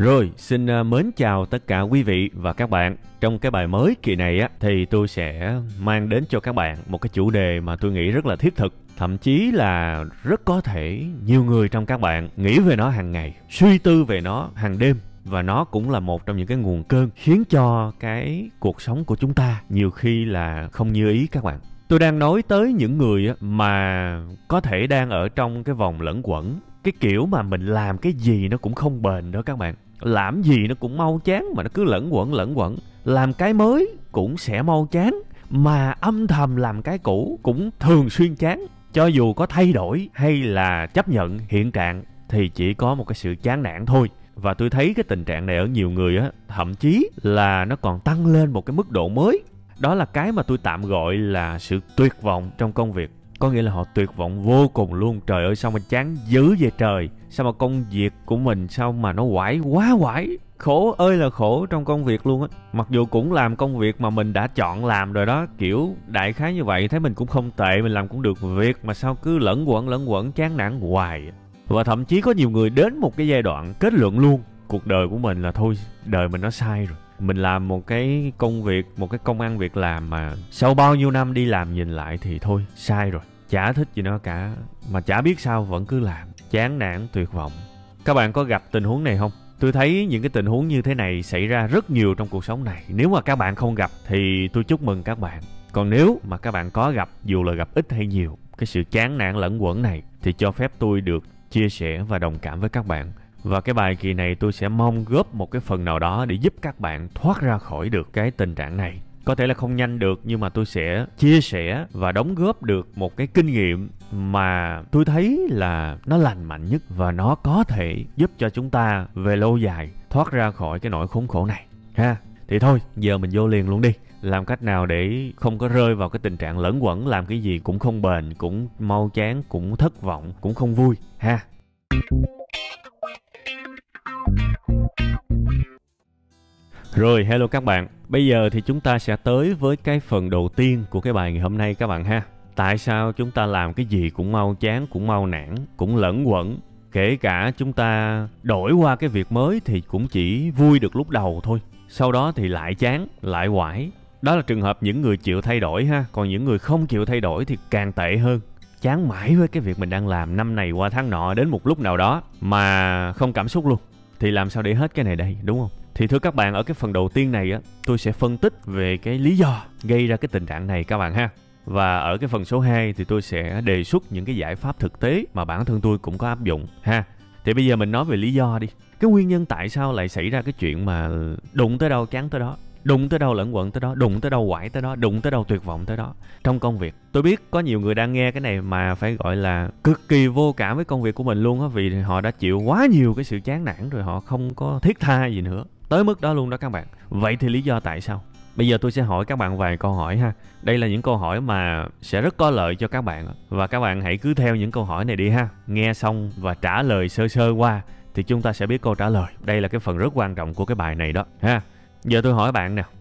Rồi, xin mến chào tất cả quý vị và các bạn. Trong cái bài mới kỳ này á, thì tôi sẽ mang đến cho các bạn một cái chủ đề mà tôi nghĩ rất là thiết thực. Thậm chí là rất có thể nhiều người trong các bạn nghĩ về nó hàng ngày, suy tư về nó hàng đêm. Và nó cũng là một trong những cái nguồn cơn khiến cho cái cuộc sống của chúng ta nhiều khi là không như ý các bạn. Tôi đang nói tới những người mà có thể đang ở trong cái vòng lẩn quẩn. Cái kiểu mà mình làm cái gì nó cũng không bền đó các bạn. Làm gì nó cũng mau chán mà nó cứ lẩn quẩn. Làm cái mới cũng sẽ mau chán, mà âm thầm làm cái cũ cũng thường xuyên chán. Cho dù có thay đổi hay là chấp nhận hiện trạng thì chỉ có một cái sự chán nản thôi. Và tôi thấy cái tình trạng này ở nhiều người á, thậm chí là nó còn tăng lên một cái mức độ mới. Đó là cái mà tôi tạm gọi là sự tuyệt vọng trong công việc. Có nghĩa là họ tuyệt vọng vô cùng luôn. Trời ơi, sao mà chán dữ vậy trời. Sao mà công việc của mình sao mà nó quải quá quải. Khổ ơi là khổ trong công việc luôn á. Mặc dù cũng làm công việc mà mình đã chọn làm rồi đó. Kiểu đại khái như vậy, thấy mình cũng không tệ, mình làm cũng được việc. Mà sao cứ lẩn quẩn chán nản hoài. Và thậm chí có nhiều người đến một cái giai đoạn kết luận luôn cuộc đời của mình là thôi, đời mình nó sai rồi. Mình làm một cái công việc, một cái công ăn việc làm mà sau bao nhiêu năm đi làm nhìn lại thì thôi, sai rồi. Chả thích gì nó cả, mà chả biết sao vẫn cứ làm. Chán nản, tuyệt vọng. Các bạn có gặp tình huống này không? Tôi thấy những cái tình huống như thế này xảy ra rất nhiều trong cuộc sống này. Nếu mà các bạn không gặp thì tôi chúc mừng các bạn. Còn nếu mà các bạn có gặp, dù là gặp ít hay nhiều, cái sự chán nản lẫn quẩn này, thì cho phép tôi được chia sẻ và đồng cảm với các bạn. Và cái bài kỳ này tôi sẽ mong góp một cái phần nào đó để giúp các bạn thoát ra khỏi được cái tình trạng này. Có thể là không nhanh được, nhưng mà tôi sẽ chia sẻ và đóng góp được một cái kinh nghiệm mà tôi thấy là nó lành mạnh nhất, và nó có thể giúp cho chúng ta về lâu dài thoát ra khỏi cái nỗi khốn khổ này ha. Thì thôi, giờ mình vô liền luôn đi. Làm cách nào để không có rơi vào cái tình trạng lẫn quẩn, làm cái gì cũng không bền, cũng mau chán, cũng thất vọng, cũng không vui ha. Rồi, hello các bạn. Bây giờ thì chúng ta sẽ tới với cái phần đầu tiên của cái bài ngày hôm nay các bạn ha. Tại sao chúng ta làm cái gì cũng mau chán, cũng mau nản, cũng lẫn quẩn. Kể cả chúng ta đổi qua cái việc mới thì cũng chỉ vui được lúc đầu thôi. Sau đó thì lại chán, lại quải. Đó là trường hợp những người chịu thay đổi ha. Còn những người không chịu thay đổi thì càng tệ hơn. Chán mãi với cái việc mình đang làm năm này qua tháng nọ, đến một lúc nào đó mà không cảm xúc luôn. Thì làm sao để hết cái này đây, đúng không? Thì thưa các bạn, ở cái phần đầu tiên này á, tôi sẽ phân tích về cái lý do gây ra cái tình trạng này các bạn ha. Và ở cái phần số 2 thì tôi sẽ đề xuất những cái giải pháp thực tế mà bản thân tôi cũng có áp dụng ha. Thì bây giờ mình nói về lý do đi. Cái nguyên nhân tại sao lại xảy ra cái chuyện mà đụng tới đâu chán tới đó, đụng tới đâu lẫn quẩn tới đó, đụng tới đâu quải tới đó, đụng tới đâu tuyệt vọng tới đó trong công việc. Tôi biết có nhiều người đang nghe cái này mà phải gọi là cực kỳ vô cảm với công việc của mình luôn á, vì họ đã chịu quá nhiều cái sự chán nản rồi, họ không có thiết tha gì nữa, tới mức đó luôn đó các bạn. Vậy thì lý do tại sao? Bây giờ tôi sẽ hỏi các bạn vài câu hỏi ha. Đây là những câu hỏi mà sẽ rất có lợi cho các bạn, và các bạn hãy cứ theo những câu hỏi này đi ha. Nghe xong và trả lời sơ sơ qua thì chúng ta sẽ biết câu trả lời. Đây là cái phần rất quan trọng của cái bài này đó ha. Giờ tôi hỏi bạn nè,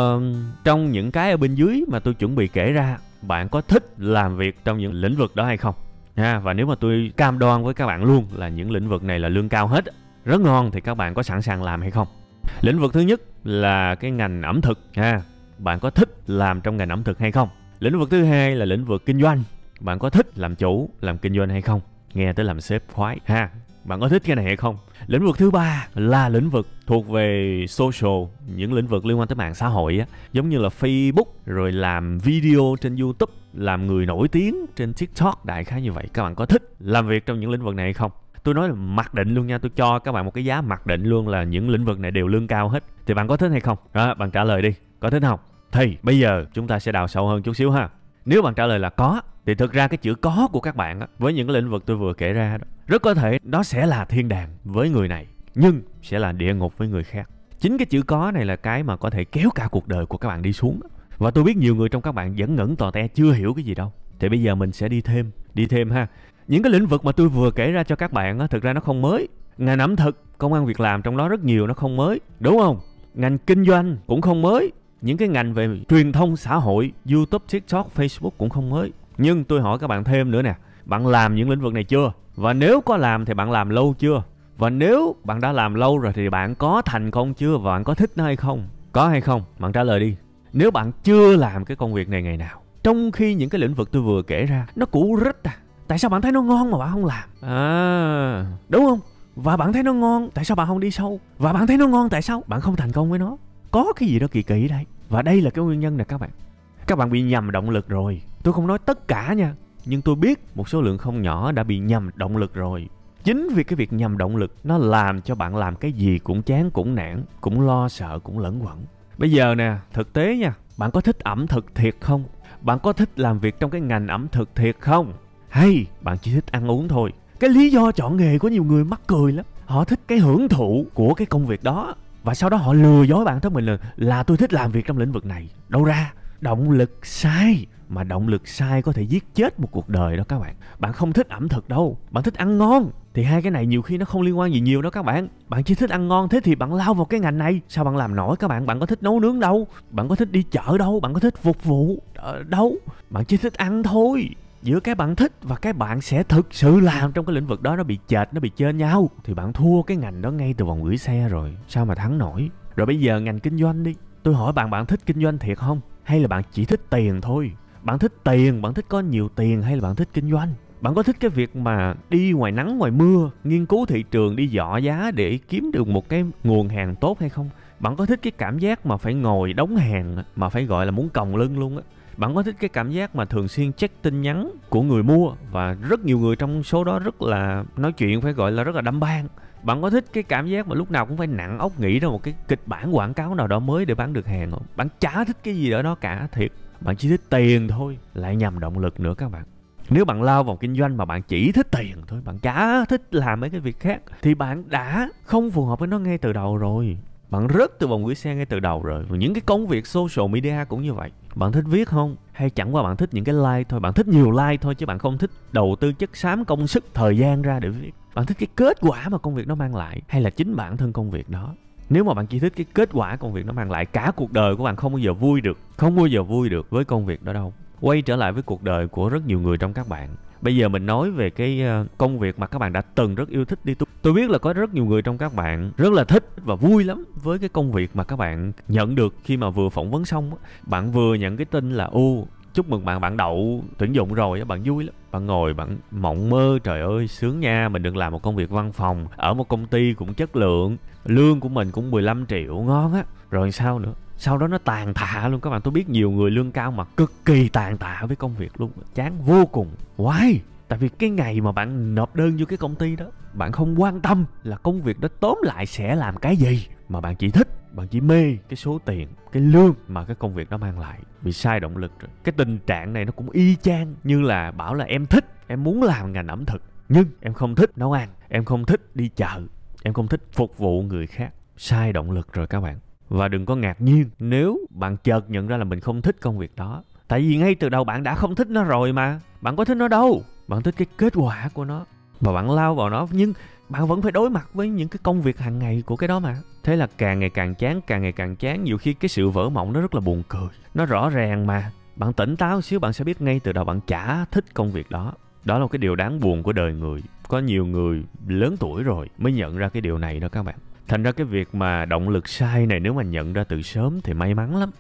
trong những cái ở bên dưới mà tôi chuẩn bị kể ra, bạn có thích làm việc trong những lĩnh vực đó hay không? Ha, và nếu mà tôi cam đoan với các bạn luôn là những lĩnh vực này là lương cao hết, rất ngon, thì các bạn có sẵn sàng làm hay không? Lĩnh vực thứ nhất là cái ngành ẩm thực ha. Bạn có thích làm trong ngành ẩm thực hay không? Lĩnh vực thứ hai là lĩnh vực kinh doanh. Bạn có thích làm chủ, làm kinh doanh hay không? Nghe tới làm sếp khoái ha. Bạn có thích cái này hay không? Lĩnh vực thứ ba là lĩnh vực thuộc về social, những lĩnh vực liên quan tới mạng xã hội á, giống như là Facebook, rồi làm video trên YouTube, làm người nổi tiếng trên TikTok, đại khái như vậy. Các bạn có thích làm việc trong những lĩnh vực này hay không? Tôi nói là mặc định luôn nha, tôi cho các bạn một cái giá mặc định luôn là những lĩnh vực này đều lương cao hết. Thì bạn có thích hay không? Đó, bạn trả lời đi, có thích không? Thì bây giờ chúng ta sẽ đào sâu hơn chút xíu ha. Nếu bạn trả lời là có, thì thực ra cái chữ có của các bạn á, với những cái lĩnh vực tôi vừa kể ra đó, rất có thể nó sẽ là thiên đàng với người này, nhưng sẽ là địa ngục với người khác. Chính cái chữ có này là cái mà có thể kéo cả cuộc đời của các bạn đi xuống. Và tôi biết nhiều người trong các bạn vẫn ngẩn tò te chưa hiểu cái gì đâu. Thì bây giờ mình sẽ đi thêm ha. Những cái lĩnh vực mà tôi vừa kể ra cho các bạn á, thực ra nó không mới. Ngành ẩm thực, công ăn việc làm trong đó rất nhiều, nó không mới, đúng không? Ngành kinh doanh cũng không mới. Những cái ngành về truyền thông xã hội, YouTube, TikTok, Facebook cũng không mới. Nhưng tôi hỏi các bạn thêm nữa nè, bạn làm những lĩnh vực này chưa? Và nếu có làm thì bạn làm lâu chưa? Và nếu bạn đã làm lâu rồi thì bạn có thành công chưa và bạn có thích nó hay không? Có hay không? Bạn trả lời đi. Nếu bạn chưa làm cái công việc này ngày nào, trong khi những cái lĩnh vực tôi vừa kể ra nó cũ rích tại sao bạn thấy nó ngon mà bạn không làm? Đúng không? Và bạn thấy nó ngon, tại sao bạn không đi sâu? Và bạn thấy nó ngon, tại sao bạn không thành công với nó? Có cái gì đó kỳ kỳ đây. Và đây là cái nguyên nhân nè các bạn. Các bạn bị nhầm động lực rồi. Tôi không nói tất cả nha, nhưng tôi biết một số lượng không nhỏ đã bị nhầm động lực rồi. Chính vì cái việc nhầm động lực nó làm cho bạn làm cái gì cũng chán, cũng nản, cũng lo sợ, cũng lẫn quẩn. Bây giờ nè, thực tế nha, bạn có thích ẩm thực thiệt không? Bạn có thích làm việc trong cái ngành ẩm thực thiệt không? Hay bạn chỉ thích ăn uống thôi? Cái lý do chọn nghề của nhiều người mắc cười lắm. Họ thích cái hưởng thụ của cái công việc đó, và sau đó họ lừa dối bản thân mình là tôi thích làm việc trong lĩnh vực này. Đâu ra? Động lực sai. Mà động lực sai có thể giết chết một cuộc đời đó các bạn. Bạn không thích ẩm thực đâu, bạn thích ăn ngon. Thì hai cái này nhiều khi nó không liên quan gì nhiều đó các bạn. Bạn chỉ thích ăn ngon, thế thì bạn lao vào cái ngành này. Sao bạn làm nổi các bạn? Bạn có thích nấu nướng đâu, bạn có thích đi chợ đâu, bạn có thích phục vụ đâu. Bạn chỉ thích ăn thôi. Giữa cái bạn thích và cái bạn sẽ thực sự làm trong cái lĩnh vực đó nó bị chệch, nó bị chênh nhau, thì bạn thua cái ngành đó ngay từ vòng gửi xe rồi. Sao mà thắng nổi? Rồi bây giờ ngành kinh doanh đi. Tôi hỏi bạn, bạn thích kinh doanh thiệt không? Hay là bạn chỉ thích tiền thôi? Bạn thích tiền, bạn thích có nhiều tiền, hay là bạn thích kinh doanh? Bạn có thích cái việc mà đi ngoài nắng ngoài mưa, nghiên cứu thị trường, đi dọ giá để kiếm được một cái nguồn hàng tốt hay không? Bạn có thích cái cảm giác mà phải ngồi đóng hàng mà phải gọi là muốn còng lưng luôn á? Bạn có thích cái cảm giác mà thường xuyên check tin nhắn của người mua và rất nhiều người trong số đó rất là nói chuyện phải gọi là rất là đăm ban? Bạn có thích cái cảm giác mà lúc nào cũng phải nặng óc nghĩ ra một cái kịch bản quảng cáo nào đó mới để bán được hàng không? Bạn chả thích cái gì ở đó cả, thiệt. Bạn chỉ thích tiền thôi, lại nhầm động lực nữa các bạn. Nếu bạn lao vào kinh doanh mà bạn chỉ thích tiền thôi, bạn chả thích làm mấy cái việc khác, thì bạn đã không phù hợp với nó ngay từ đầu rồi. Bạn rớt từ vòng gửi xe ngay từ đầu rồi. Và những cái công việc social media cũng như vậy. Bạn thích viết không? Hay chẳng qua bạn thích những cái like thôi? Bạn thích nhiều like thôi chứ bạn không thích đầu tư chất xám công sức thời gian ra để viết. Bạn thích cái kết quả mà công việc nó mang lại, hay là chính bản thân công việc đó? Nếu mà bạn chỉ thích cái kết quả công việc nó mang lại, cả cuộc đời của bạn không bao giờ vui được. Không bao giờ vui được với công việc đó đâu. Quay trở lại với cuộc đời của rất nhiều người trong các bạn. Bây giờ mình nói về cái công việc mà các bạn đã từng rất yêu thích đi. Tôi biết là có rất nhiều người trong các bạn rất là thích và vui lắm với cái công việc mà các bạn nhận được khi mà vừa phỏng vấn xong. Bạn vừa nhận cái tin là chúc mừng bạn, bạn đậu tuyển dụng rồi, bạn vui lắm. Bạn ngồi bạn mộng mơ, trời ơi sướng nha, mình được làm một công việc văn phòng ở một công ty cũng chất lượng, lương của mình cũng 15 triệu, ngon á. Rồi sao nữa? Sau đó nó tàn tạ luôn các bạn. Tôi biết nhiều người lương cao mà cực kỳ tàn tạ với công việc luôn, chán vô cùng. Why? Tại vì cái ngày mà bạn nộp đơn vô cái công ty đó, bạn không quan tâm là công việc đó tóm lại sẽ làm cái gì, mà bạn chỉ thích, bạn chỉ mê cái số tiền, cái lương mà cái công việc đó mang lại. Bị sai động lực rồi. Cái tình trạng này nó cũng y chang như là bảo là em thích, em muốn làm ngành ẩm thực, nhưng em không thích nấu ăn, em không thích đi chợ, em không thích phục vụ người khác. Sai động lực rồi các bạn. Và đừng có ngạc nhiên nếu bạn chợt nhận ra là mình không thích công việc đó. Tại vì ngay từ đầu bạn đã không thích nó rồi mà. Bạn có thích nó đâu. Bạn thích cái kết quả của nó và bạn lao vào nó, nhưng bạn vẫn phải đối mặt với những cái công việc hàng ngày của cái đó mà. Thế là càng ngày càng chán, càng ngày càng chán. Nhiều khi cái sự vỡ mộng nó rất là buồn cười. Nó rõ ràng mà. Bạn tỉnh táo xíu bạn sẽ biết ngay từ đầu bạn chả thích công việc đó. Đó là cái điều đáng buồn của đời người. Có nhiều người lớn tuổi rồi mới nhận ra cái điều này đó các bạn. Thành ra cái việc mà động lực sai này nếu mà nhận ra từ sớm thì may mắn lắm.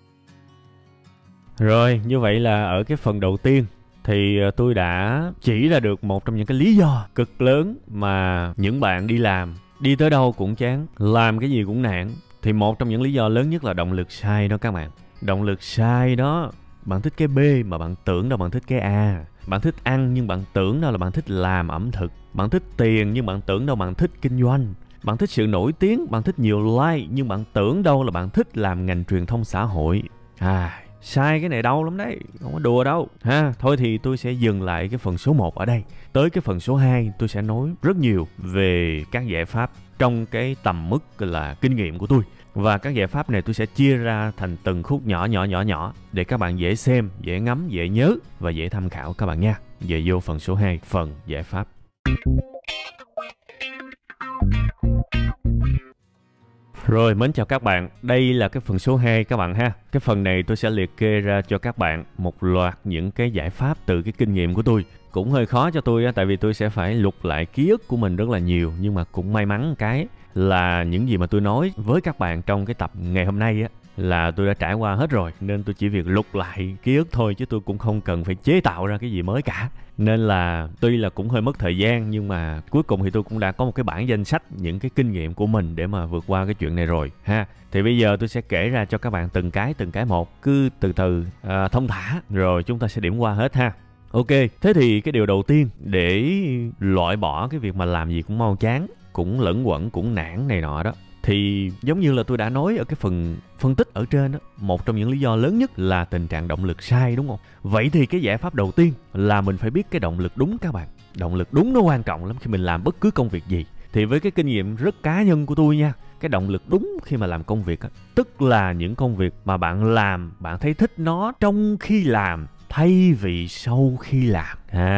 Rồi, như vậy là ở cái phần đầu tiên thì tôi đã chỉ ra được một trong những cái lý do cực lớn mà những bạn đi làm, đi tới đâu cũng chán, làm cái gì cũng nản. Thì một trong những lý do lớn nhất là động lực sai đó các bạn. Động lực sai đó, bạn thích cái B mà bạn tưởng đâu bạn thích cái A. Bạn thích ăn nhưng bạn tưởng đâu là bạn thích làm ẩm thực. Bạn thích tiền nhưng bạn tưởng đâu bạn thích kinh doanh. Bạn thích sự nổi tiếng, bạn thích nhiều like, nhưng bạn tưởng đâu là bạn thích làm ngành truyền thông xã hội. Sai cái này đau lắm đấy, không có đùa đâu ha. Thôi thì tôi sẽ dừng lại cái phần số 1 ở đây. Tới cái phần số 2 tôi sẽ nói rất nhiều về các giải pháp trong cái tầm mức là kinh nghiệm của tôi. Và các giải pháp này tôi sẽ chia ra thành từng khúc nhỏ để các bạn dễ xem, dễ ngắm, dễ nhớ và dễ tham khảo các bạn nha. Về vô phần số 2, phần giải pháp. Rồi, mến chào các bạn. Đây là cái phần số 2 các bạn ha. Cái phần này tôi sẽ liệt kê ra cho các bạn một loạt những cái giải pháp từ cái kinh nghiệm của tôi. Cũng hơi khó cho tôi á, tại vì tôi sẽ phải lục lại ký ức của mình rất là nhiều. Nhưng mà cũng may mắn cái là những gì mà tôi nói với các bạn trong cái tập ngày hôm nay á, là tôi đã trải qua hết rồi. Nên tôi chỉ việc lục lại ký ức thôi, chứ tôi cũng không cần phải chế tạo ra cái gì mới cả. Nên là tuy là cũng hơi mất thời gian, nhưng mà cuối cùng thì tôi cũng đã có một cái bảng danh sách những cái kinh nghiệm của mình để mà vượt qua cái chuyện này rồi ha. Thì bây giờ tôi sẽ kể ra cho các bạn từng cái một, cứ từ từ thông thả, rồi chúng ta sẽ điểm qua hết ha. Ok, thế thì cái điều đầu tiên để loại bỏ cái việc mà làm gì cũng mau chán, cũng lẫn quẩn, cũng nản này nọ đó, thì giống như là tôi đã nói ở cái phần phân tích ở trên đó, một trong những lý do lớn nhất là tình trạng động lực sai, đúng không? Vậy thì cái giải pháp đầu tiên là mình phải biết cái động lực đúng các bạn. Động lực đúng nó quan trọng lắm khi mình làm bất cứ công việc gì. Thì với cái kinh nghiệm rất cá nhân của tôi nha, cái động lực đúng khi mà làm công việc á, tức là những công việc mà bạn làm, bạn thấy thích nó trong khi làm thay vì sau khi làm.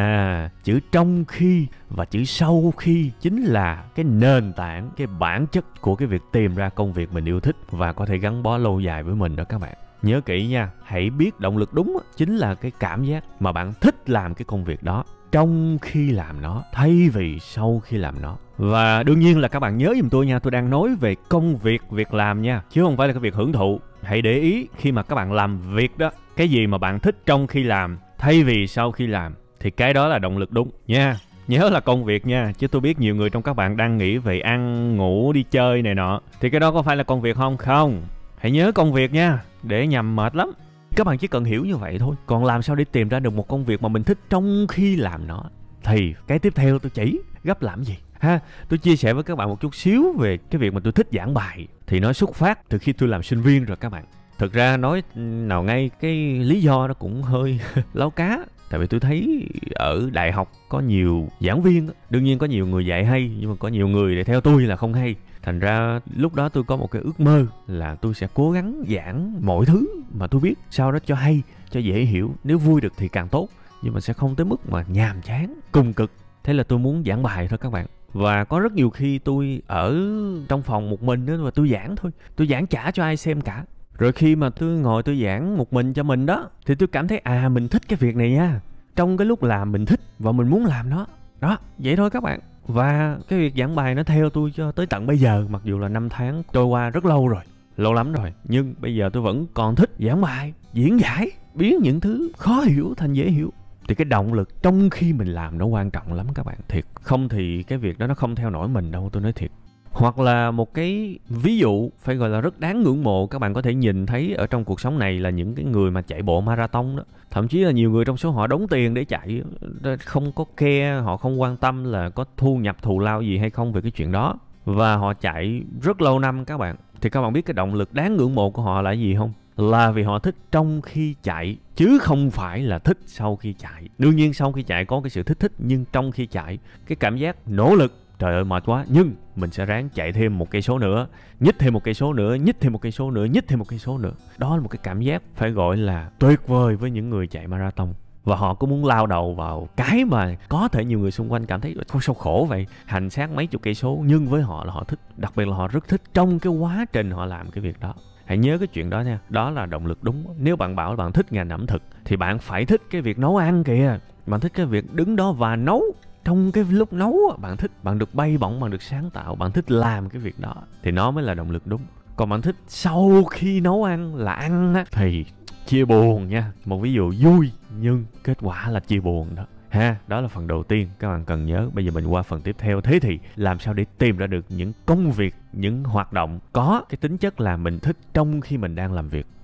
Chữ trong khi và chữ sau khi chính là cái nền tảng, cái bản chất của cái việc tìm ra công việc mình yêu thích và có thể gắn bó lâu dài với mình đó các bạn. Nhớ kỹ nha, hãy biết động lực đúng chính là cái cảm giác mà bạn thích làm cái công việc đó trong khi làm nó thay vì sau khi làm nó. Và đương nhiên là các bạn nhớ giùm tôi nha, tôi đang nói về công việc, việc làm nha, chứ không phải là cái việc hưởng thụ. Hãy để ý khi mà các bạn làm việc đó, cái gì mà bạn thích trong khi làm thay vì sau khi làm thì cái đó là động lực đúng nha. Nhớ là công việc nha, chứ tôi biết nhiều người trong các bạn đang nghĩ về ăn, ngủ, đi chơi này nọ. Thì cái đó có phải là công việc không? Không. Hãy nhớ công việc nha, để nhầm mệt lắm. Các bạn chỉ cần hiểu như vậy thôi. Còn làm sao để tìm ra được một công việc mà mình thích trong khi làm nó, thì cái tiếp theo tôi chỉ gấp làm gì ha. Tôi chia sẻ với các bạn một chút xíu về cái việc mà tôi thích giảng bài. Thì nó xuất phát từ khi tôi làm sinh viên rồi các bạn. Thực ra nói nào ngay cái lý do đó cũng hơi láo cá. Tại vì tôi thấy ở đại học có nhiều giảng viên, đương nhiên có nhiều người dạy hay, nhưng mà có nhiều người để theo tôi là không hay. Thành ra lúc đó tôi có một cái ước mơ là tôi sẽ cố gắng giảng mọi thứ mà tôi biết, sau đó cho hay, cho dễ hiểu. Nếu vui được thì càng tốt, nhưng mà sẽ không tới mức mà nhàm chán, cùng cực. Thế là tôi muốn giảng bài thôi các bạn. Và có rất nhiều khi tôi ở trong phòng một mình đó và tôi giảng thôi. Tôi giảng chả cho ai xem cả. Rồi khi mà tôi ngồi tôi giảng một mình cho mình đó, thì tôi cảm thấy mình thích cái việc này nha. Trong cái lúc làm mình thích và mình muốn làm nó. Đó, vậy thôi các bạn. Và cái việc giảng bài nó theo tôi cho tới tận bây giờ. Mặc dù là 5 tháng trôi qua rất lâu rồi, lâu lắm rồi, nhưng bây giờ tôi vẫn còn thích giảng bài, diễn giải, biến những thứ khó hiểu thành dễ hiểu. Thì cái động lực trong khi mình làm nó quan trọng lắm các bạn, thiệt. Không thì cái việc đó nó không theo nổi mình đâu, tôi nói thiệt. Hoặc là một cái ví dụ phải gọi là rất đáng ngưỡng mộ các bạn có thể nhìn thấy ở trong cuộc sống này là những cái người mà chạy bộ marathon đó. Thậm chí là nhiều người trong số họ đóng tiền để chạy, không có care, họ không quan tâm là có thu nhập thù lao gì hay không về cái chuyện đó. Và họ chạy rất lâu năm các bạn. Thì các bạn biết cái động lực đáng ngưỡng mộ của họ là gì không? Là vì họ thích trong khi chạy, chứ không phải là thích sau khi chạy. Đương nhiên sau khi chạy có cái sự thích, nhưng trong khi chạy, cái cảm giác nỗ lực, trời ơi mệt quá, nhưng mình sẽ ráng chạy thêm 1 cây số nữa, nhích thêm 1 cây số nữa, nhích thêm 1 cây số nữa, nhích thêm 1 cây số nữa. Đó là một cái cảm giác phải gọi là tuyệt vời với những người chạy marathon. Và họ cũng muốn lao đầu vào cái mà có thể nhiều người xung quanh cảm thấy sao khổ vậy, hành xác mấy chục cây số, nhưng với họ là họ thích. Đặc biệt là họ rất thích trong cái quá trình họ làm cái việc đó. Hãy nhớ cái chuyện đó nha, đó là động lực đúng. Nếu bạn bảo bạn thích ngành ẩm thực thì bạn phải thích cái việc nấu ăn kìa. Bạn thích cái việc đứng đó và nấu. Trong cái lúc nấu bạn thích, bạn được bay bổng, bạn được sáng tạo, bạn thích làm cái việc đó thì nó mới là động lực đúng. Còn bạn thích sau khi nấu ăn là ăn á, thì chia buồn nha. Một ví dụ vui nhưng kết quả là chia buồn đó ha. Đó là phần đầu tiên các bạn cần nhớ. Bây giờ mình qua phần tiếp theo. Thế thì làm sao để tìm ra được những công việc, những hoạt động có cái tính chất là mình thích trong khi mình đang làm việc?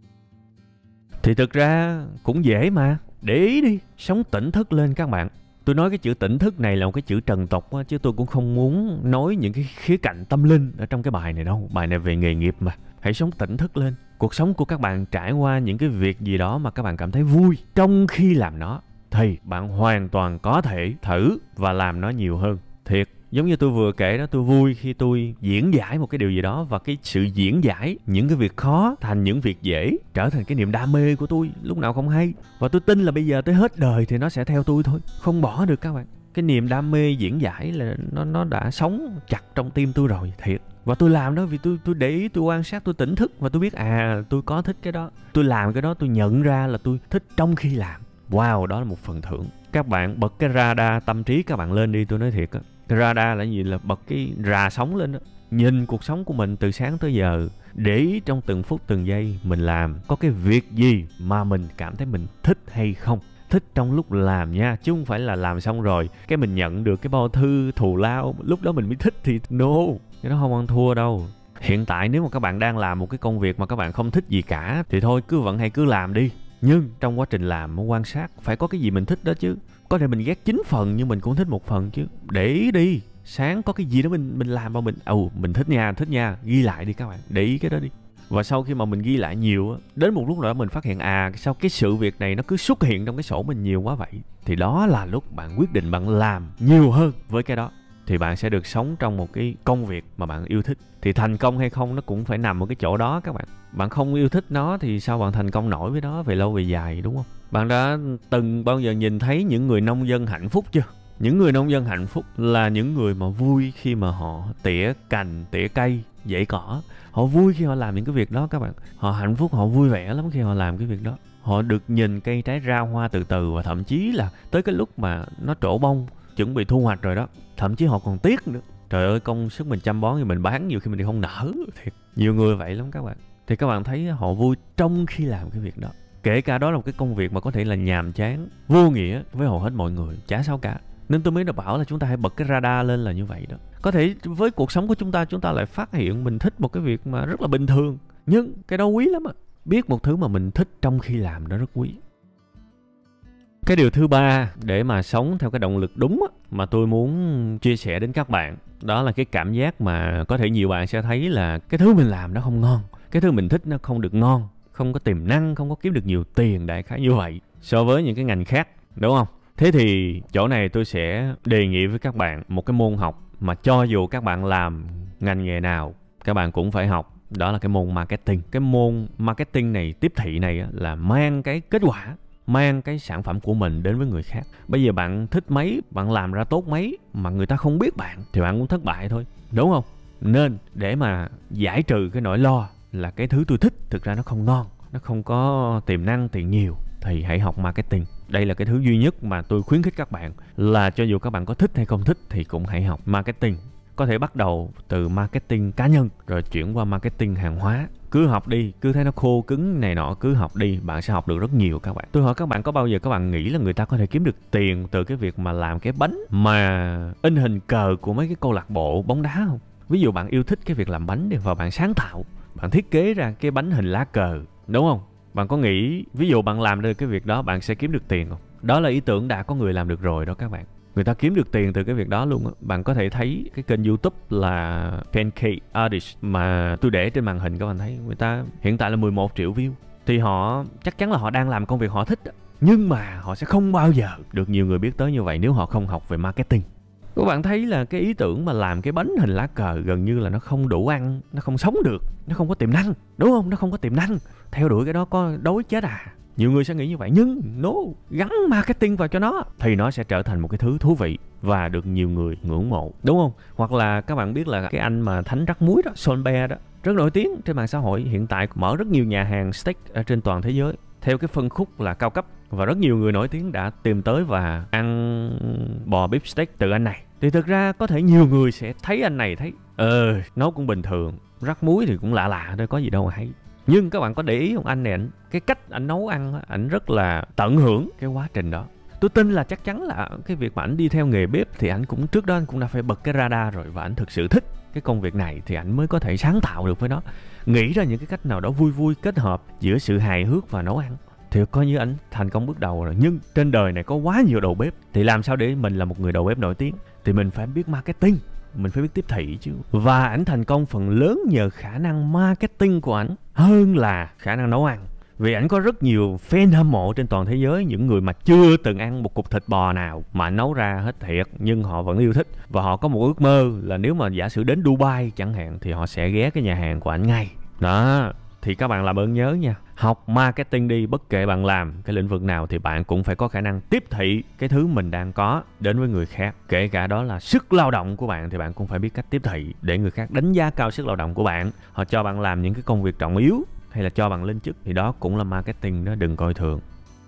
Thì thực ra cũng dễ mà. Để ý đi, sống tỉnh thức lên các bạn. Tôi nói cái chữ tỉnh thức này là một cái chữ trần tục á, chứ tôi cũng không muốn nói những cái khía cạnh tâm linh ở trong cái bài này đâu. Bài này về nghề nghiệp mà. Hãy sống tỉnh thức lên. Cuộc sống của các bạn trải qua những cái việc gì đó mà các bạn cảm thấy vui trong khi làm nó, thì bạn hoàn toàn có thể thử và làm nó nhiều hơn. Thiệt, giống như tôi vừa kể đó, tôi vui khi tôi diễn giải một cái điều gì đó, và cái sự diễn giải những cái việc khó thành những việc dễ trở thành cái niềm đam mê của tôi lúc nào không hay. Và tôi tin là bây giờ tới hết đời thì nó sẽ theo tôi thôi, không bỏ được các bạn. Cái niềm đam mê diễn giải là nó đã sống chặt trong tim tôi rồi, thiệt. Và tôi làm đó vì tôi để ý, tôi quan sát, tôi tỉnh thức và tôi biết tôi có thích cái đó. Tôi làm cái đó, tôi nhận ra là tôi thích trong khi làm. Wow, đó là một phần thưởng. Các bạn bật cái radar tâm trí các bạn lên đi, tôi nói thiệt á. Cái radar là gì? Là bật cái rà sóng lên đó. Nhìn cuộc sống của mình từ sáng tới giờ, để ý trong từng phút từng giây mình làm có cái việc gì mà mình cảm thấy mình thích hay không. Thích trong lúc làm nha, chứ không phải là làm xong rồi cái mình nhận được cái bao thư thù lao lúc đó mình mới thích thì no, cái đó không ăn thua đâu. Hiện tại nếu mà các bạn đang làm một cái công việc mà các bạn không thích gì cả thì thôi cứ vẫn hay cứ làm đi. Nhưng trong quá trình làm quan sát phải có cái gì mình thích đó chứ. Có thể mình ghét 9 phần nhưng mình cũng thích 1 phần chứ. Để ý đi, sáng có cái gì đó mình làm mà mình thích nha, ghi lại đi các bạn, để ý cái đó đi. Và sau khi mà mình ghi lại nhiều, đến một lúc nào đó mình phát hiện sao cái sự việc này nó cứ xuất hiện trong cái sổ mình nhiều quá vậy, thì đó là lúc bạn quyết định bạn làm nhiều hơn với cái đó. Thì bạn sẽ được sống trong một cái công việc mà bạn yêu thích. Thì thành công hay không nó cũng phải nằm ở cái chỗ đó các bạn. Bạn không yêu thích nó thì sao bạn thành công nổi với nó về lâu về dài, đúng không? Bạn đã từng bao giờ nhìn thấy những người nông dân hạnh phúc chưa? Những người nông dân hạnh phúc là những người mà vui khi mà họ tỉa cành, tỉa cây, dãy cỏ. Họ vui khi họ làm những cái việc đó các bạn. Họ hạnh phúc, họ vui vẻ lắm khi họ làm cái việc đó. Họ được nhìn cây trái ra hoa từ từ, và thậm chí là tới cái lúc mà nó trổ bông, chuẩn bị thu hoạch rồi đó, thậm chí họ còn tiếc nữa. Trời ơi, công sức mình chăm bón thì mình bán nhiều khi mình không nở thiệt. Nhiều người vậy lắm các bạn. Thì các bạn thấy họ vui trong khi làm cái việc đó. Kể cả đó là một cái công việc mà có thể là nhàm chán, vô nghĩa với hầu hết mọi người, chả sao cả. Nên tôi mới đã bảo là chúng ta hãy bật cái radar lên là như vậy đó. Có thể với cuộc sống của chúng ta lại phát hiện mình thích một cái việc mà rất là bình thường, nhưng cái đó quý lắm ạ. Biết một thứ mà mình thích trong khi làm đó rất quý. Cái điều thứ ba để mà sống theo cái động lực đúng mà tôi muốn chia sẻ đến các bạn, đó là cái cảm giác mà có thể nhiều bạn sẽ thấy là cái thứ mình làm nó không ngon, cái thứ mình thích nó không được ngon, không có tiềm năng, không có kiếm được nhiều tiền, đại khái như vậy so với những cái ngành khác, đúng không? Thế thì chỗ này tôi sẽ đề nghị với các bạn một cái môn học mà cho dù các bạn làm ngành nghề nào các bạn cũng phải học, đó là cái môn marketing. Cái môn marketing này, tiếp thị này là mang cái kết quả, mang cái sản phẩm của mình đến với người khác. Bây giờ bạn thích mấy, bạn làm ra tốt mấy mà người ta không biết bạn thì bạn cũng thất bại thôi, đúng không? Nên để mà giải trừ cái nỗi lo là cái thứ tôi thích thực ra nó không ngon, nó không có tiềm năng tiền nhiều, thì hãy học marketing. Đây là cái thứ duy nhất mà tôi khuyến khích các bạn, là cho dù các bạn có thích hay không thích thì cũng hãy học marketing. Có thể bắt đầu từ marketing cá nhân rồi chuyển qua marketing hàng hóa. Cứ học đi, cứ thấy nó khô cứng này nọ, cứ học đi, bạn sẽ học được rất nhiều các bạn. Tôi hỏi các bạn, có bao giờ các bạn nghĩ là người ta có thể kiếm được tiền từ cái việc mà làm cái bánh mà in hình cờ của mấy cái câu lạc bộ bóng đá không? Ví dụ bạn yêu thích cái việc làm bánh đi, và bạn sáng tạo, bạn thiết kế ra cái bánh hình lá cờ, đúng không? Bạn có nghĩ ví dụ bạn làm được cái việc đó bạn sẽ kiếm được tiền không? Đó là ý tưởng đã có người làm được rồi đó các bạn. Người ta kiếm được tiền từ cái việc đó luôn á. Bạn có thể thấy cái kênh YouTube là Pancake Artist mà tôi để trên màn hình, các bạn thấy người ta hiện tại là 11 triệu view. Thì họ chắc chắn là họ đang làm công việc họ thích đó. Nhưng mà họ sẽ không bao giờ được nhiều người biết tới như vậy nếu họ không học về marketing. Các bạn thấy là cái ý tưởng mà làm cái bánh hình lá cờ gần như là nó không đủ ăn, nó không sống được, nó không có tiềm năng, đúng không? Nó không có tiềm năng. Theo đuổi cái đó có đói chết à. Nhiều người sẽ nghĩ như vậy, nhưng gắn marketing vào cho nó thì nó sẽ trở thành một cái thứ thú vị và được nhiều người ngưỡng mộ, đúng không? Hoặc là các bạn biết là cái anh mà thánh rắc muối đó, Son Bear đó, rất nổi tiếng trên mạng xã hội, hiện tại mở rất nhiều nhà hàng steak ở trên toàn thế giới theo cái phân khúc là cao cấp, và rất nhiều người nổi tiếng đã tìm tới và ăn bò beef steak từ anh này. Thì thực ra có thể nhiều người sẽ thấy anh này thấy nấu cũng bình thường, rắc muối thì cũng lạ lạ thôi, có gì đâu mà hay. Nhưng các bạn có để ý không, anh này cái cách anh nấu ăn, ảnh rất là tận hưởng cái quá trình đó. Tôi tin là chắc chắn là cái việc mà ảnh đi theo nghề bếp thì ảnh cũng trước đó anh cũng đã phải bật cái radar rồi, và ảnh thực sự thích cái công việc này thì ảnh mới có thể sáng tạo được với nó, nghĩ ra những cái cách nào đó vui vui kết hợp giữa sự hài hước và nấu ăn. Thì coi như ảnh thành công bước đầu rồi. Nhưng trên đời này có quá nhiều đầu bếp, thì làm sao để mình là một người đầu bếp nổi tiếng? Thì mình phải biết marketing, mình phải biết tiếp thị chứ. Và ảnh thành công phần lớn nhờ khả năng marketing của ảnh hơn là khả năng nấu ăn. Vì ảnh có rất nhiều fan hâm mộ trên toàn thế giới, những người mà chưa từng ăn một cục thịt bò nào mà ảnh nấu ra hết thiệt, nhưng họ vẫn yêu thích. Và họ có một ước mơ là nếu mà giả sử đến Dubai chẳng hạn thì họ sẽ ghé cái nhà hàng của ảnh ngay. Đó, thì các bạn làm ơn nhớ nha, học marketing đi, bất kể bạn làm cái lĩnh vực nào thì bạn cũng phải có khả năng tiếp thị cái thứ mình đang có đến với người khác. Kể cả đó là sức lao động của bạn thì bạn cũng phải biết cách tiếp thị để người khác đánh giá cao sức lao động của bạn. Họ cho bạn làm những cái công việc trọng yếu hay là cho bạn lên chức thì đó cũng là marketing đó, đừng coi thường.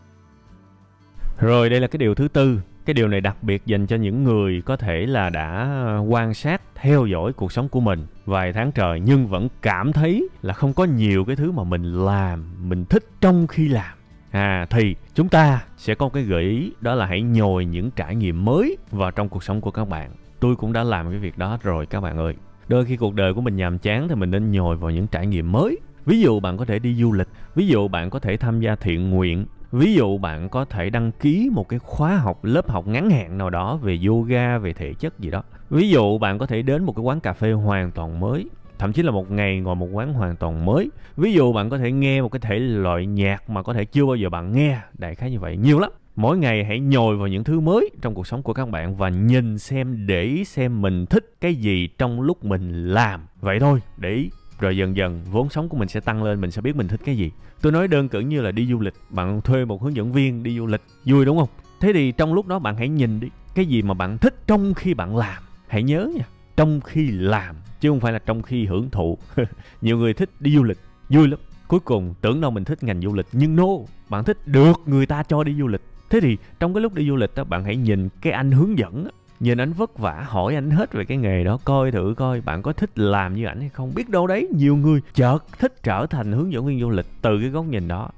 Rồi đây là cái điều thứ tư. Cái điều này đặc biệt dành cho những người có thể là đã quan sát, theo dõi cuộc sống của mình vài tháng trời nhưng vẫn cảm thấy là không có nhiều cái thứ mà mình làm, mình thích trong khi làm. Thì chúng ta sẽ có cái gợi ý, đó là hãy nhồi những trải nghiệm mới vào trong cuộc sống của các bạn. Tôi cũng đã làm cái việc đó rồi các bạn ơi. Đôi khi cuộc đời của mình nhàm chán thì mình nên nhồi vào những trải nghiệm mới. Ví dụ bạn có thể đi du lịch, ví dụ bạn có thể tham gia thiện nguyện, ví dụ bạn có thể đăng ký một cái khóa học, lớp học ngắn hạn nào đó về yoga, về thể chất gì đó. Ví dụ bạn có thể đến một cái quán cà phê hoàn toàn mới, thậm chí là một ngày ngồi một quán hoàn toàn mới. Ví dụ bạn có thể nghe một cái thể loại nhạc mà có thể chưa bao giờ bạn nghe. Đại khái như vậy, nhiều lắm. Mỗi ngày hãy nhồi vào những thứ mới trong cuộc sống của các bạn và nhìn xem, để ý xem mình thích cái gì trong lúc mình làm. Vậy thôi, để ý. Rồi dần dần vốn sống của mình sẽ tăng lên, mình sẽ biết mình thích cái gì. Tôi nói đơn cử như là đi du lịch, bạn thuê một hướng dẫn viên đi du lịch, vui đúng không? Thế thì trong lúc đó bạn hãy nhìn đi, cái gì mà bạn thích trong khi bạn làm. Hãy nhớ nha, trong khi làm, chứ không phải là trong khi hưởng thụ. Nhiều người thích đi du lịch, vui lắm. Cuối cùng tưởng đâu mình thích ngành du lịch, nhưng no, bạn thích được người ta cho đi du lịch. Thế thì trong cái lúc đi du lịch đó, bạn hãy nhìn cái anh hướng dẫn đó, nhìn ảnh vất vả, hỏi ảnh hết về cái nghề đó, coi thử coi bạn có thích làm như ảnh hay không. Biết đâu đấy, nhiều người chợt thích trở thành hướng dẫn viên du lịch từ cái góc nhìn đó.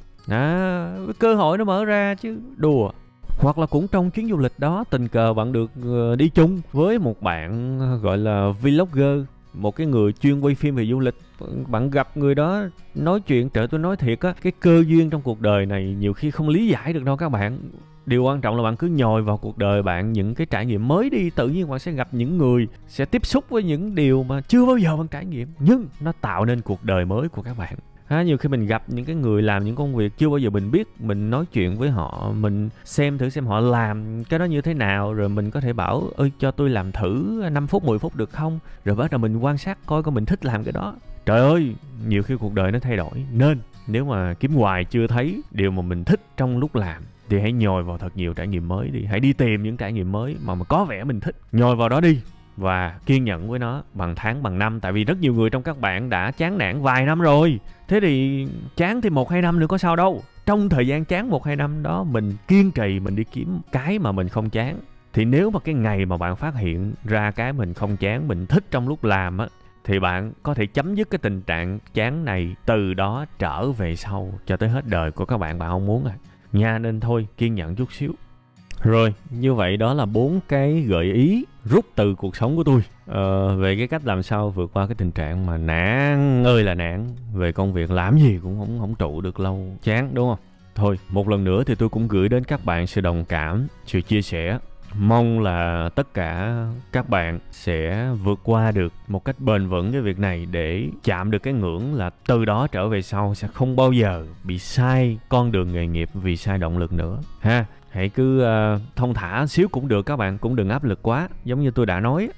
Cơ hội nó mở ra chứ, đùa. Hoặc là cũng trong chuyến du lịch đó, tình cờ bạn được đi chung với một bạn gọi là vlogger, một cái người chuyên quay phim về du lịch. Bạn gặp người đó nói chuyện, trời, tôi nói thiệt á, cái cơ duyên trong cuộc đời này nhiều khi không lý giải được đâu các bạn. Điều quan trọng là bạn cứ nhồi vào cuộc đời bạn những cái trải nghiệm mới đi. Tự nhiên bạn sẽ gặp những người, sẽ tiếp xúc với những điều mà chưa bao giờ bạn trải nghiệm, nhưng nó tạo nên cuộc đời mới của các bạn. Nhiều khi mình gặp những cái người làm những công việc chưa bao giờ mình biết, mình nói chuyện với họ, mình xem thử xem họ làm cái đó như thế nào, rồi mình có thể bảo ơi cho tôi làm thử 5 phút 10 phút được không, rồi bắt đầu mình quan sát coi mình thích làm cái đó. Trời ơi, nhiều khi cuộc đời nó thay đổi. Nên nếu mà kiếm hoài chưa thấy điều mà mình thích trong lúc làm thì hãy nhồi vào thật nhiều trải nghiệm mới đi. Hãy đi tìm những trải nghiệm mới mà có vẻ mình thích, nhồi vào đó đi và kiên nhẫn với nó bằng tháng bằng năm. Tại vì rất nhiều người trong các bạn đã chán nản vài năm rồi. Thế thì chán thì 1-2 năm nữa có sao đâu. Trong thời gian chán 1-2 năm đó, mình kiên trì, mình đi kiếm cái mà mình không chán. Thì nếu mà cái ngày mà bạn phát hiện ra cái mình không chán, mình thích trong lúc làm á, thì bạn có thể chấm dứt cái tình trạng chán này, từ đó trở về sau cho tới hết đời của các bạn không muốn nha. Nên thôi, kiên nhẫn chút xíu. Rồi, như vậy đó là 4 cái gợi ý rút từ cuộc sống của tôi về cái cách làm sao vượt qua cái tình trạng mà nản ơi là nản về công việc, làm gì cũng không trụ được lâu, chán đúng không? Thôi, một lần nữa thì tôi cũng gửi đến các bạn sự đồng cảm, sự chia sẻ. Mong là tất cả các bạn sẽ vượt qua được một cách bền vững cái việc này để chạm được cái ngưỡng là từ đó trở về sau sẽ không bao giờ bị sai con đường nghề nghiệp vì sai động lực nữa ha. Hãy cứ thong thả xíu cũng được các bạn, cũng đừng áp lực quá. Giống như tôi đã nói,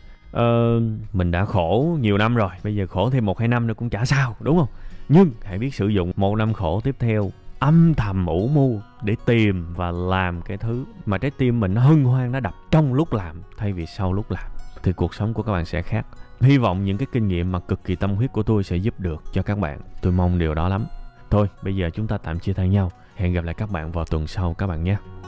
mình đã khổ nhiều năm rồi, bây giờ khổ thêm 1-2 năm nữa cũng chả sao, đúng không? Nhưng hãy biết sử dụng 1 năm khổ tiếp theo âm thầm ủ mưu để tìm và làm cái thứ mà trái tim mình nó hân hoan, nó đập trong lúc làm thay vì sau lúc làm, thì cuộc sống của các bạn sẽ khác. Hy vọng những cái kinh nghiệm mà cực kỳ tâm huyết của tôi sẽ giúp được cho các bạn. Tôi mong điều đó lắm. Thôi, bây giờ chúng ta tạm chia tay nhau. Hẹn gặp lại các bạn vào tuần sau các bạn nhé.